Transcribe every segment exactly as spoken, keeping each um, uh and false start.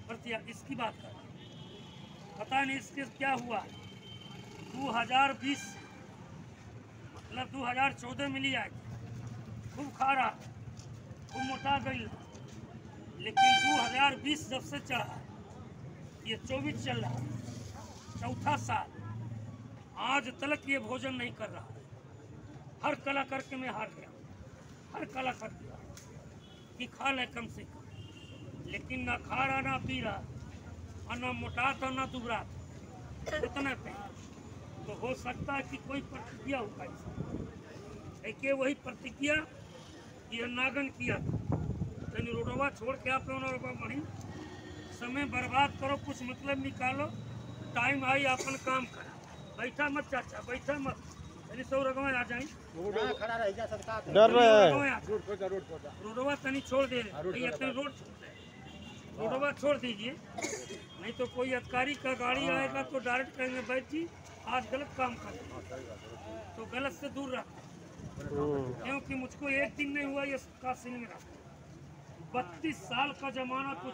प्रति इसकी बात कर, पता नहीं इसके क्या हुआ। दो हज़ार बीस मतलब दो हज़ार चौदह में लिया खूब खा रहा, खूब मोटा गई, लेकिन दो हज़ार बीस जब से चढ़ा है, ये चौबीस चल रहा है, चौथा साल, आज तक ये भोजन नहीं कर रहा। हर कला करके मैं हार गया, हर कला कर दिया कि खा ले कम से कम, लेकिन ना खा रहा ना पी रहा, और ना मोटा था ना दुबरा था, उतने पे। तो हो सकता है कि कोई प्रतिक्रिया होगा इसका। देखिए वही प्रतिक्रिया ये नागन किया था। यानी रोडवा छोड़ के आप लोगों बढ़ी, समय बर्बाद करो, कुछ मतलब निकालो, टाइम आई अपन काम करो। बैठा मत चाचा, बैठा मत, यानी सौ रगवा आ जाए, डर रहे हैं। रोडवा तनी छोड़ दे, रोड रोडवा छोड़ दीजिए, नहीं तो कोई अधिकारी का गाड़ी आएगा तो डायरेक्ट कहेंगे बैठ जी आज गलत काम कर, तो गलत से दूर रख, क्योंकि मुझको एक दिन नहीं हुआ ये कासिन में रखा, बत्तीस साल का जमाना कुछ।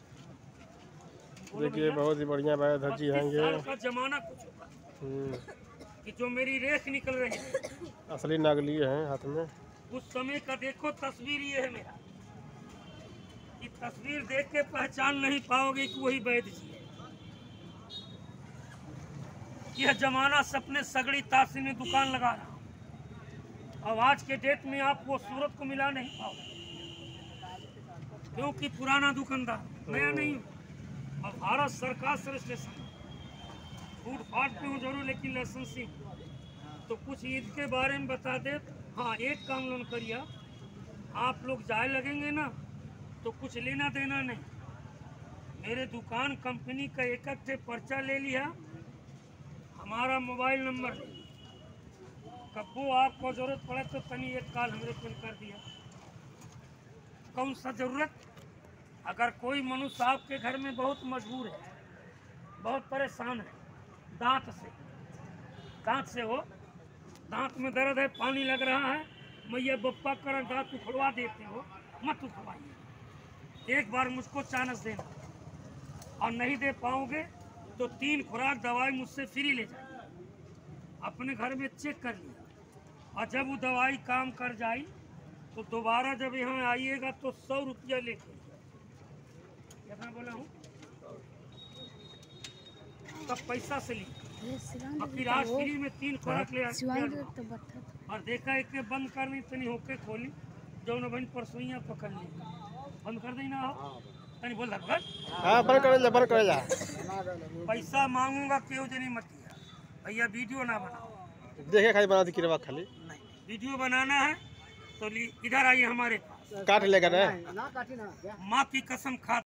देखिए बहुत ही बढ़िया बात है जी, बत्तीस साल का जमाना कुछ होगा कि जो मेरी रेख निकल रही है, असली नकली है हाथ में। उस समय का देखो तस्वीर ये है मेरा, कि तस्वीर देख के पहचान नहीं पाओगे कि वही वैद्य जी है। यह जमाना सपने सगड़ी तासी में दुकान लगा रहा हूं। अब आज के डेट में आप वो सूरत को मिला नहीं पाओगे, क्योंकि पुराना दुकानदार, नया नहीं हूँ। और भारत सरकार से रजिस्ट्रेशन, फूड फाट पे हूँ जरूर, लेकिन लाइसेंसिंग। तो कुछ ईद के बारे में बता दे। हाँ, एक काम लोन करिए, आप लोग जाए लगेंगे ना तो कुछ लेना देना नहीं। मेरे दुकान कंपनी का एक एक पर्चा ले लिया, हमारा मोबाइल नंबर, कब्बो आपको जरूरत पड़े तो तनी एक कॉल हमरे को कर दिया। कौन सा जरूरत, अगर कोई मनुष्य आपके घर में बहुत मजबूर है, बहुत परेशान है, दांत से दांत से हो, दांत में दर्द है, पानी लग रहा है, मैया बप्पा कर दांत उखड़वा देते हो, मत उखड़वाइए, एक बार मुझको चांस देना, और नहीं दे पाओगे तो तीन खुराक दवाई मुझसे फ्री ले जाइए, अपने घर में चेक कर लिया, और जब वो दवाई काम कर जाए तो दोबारा जब यहाँ आइएगा तो सौ रुपया लेके, यहाँ बोला हूँ तब पैसा से ली, और फिर आज फ्री में तीन खुराक ले आए। और देखा एक बंद करनी तनी होके खोली, जो न बहन परसोइया पकड़ ली, बंद कर दी ना हो तनी बोल रहा हाँ बंद कर ले, बंद कर ले। पैसा मांगूंगा क्यों जनी मत किया भैया, वीडियो ना बनाओ, देखे खाली बना दी किरवा खाली, नहीं वीडियो बनाना है तो इधर आइए हमारे पास, काट लेकर माँ की कसम खा